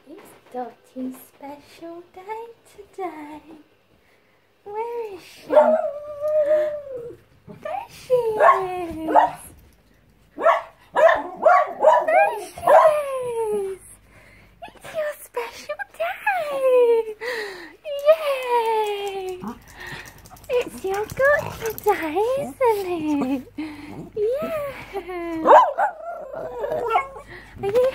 It's Dottie's special day today. Where is she? There she is. There she is. It's your special day. Yay. It's your good day, isn't it? Yeah. Are you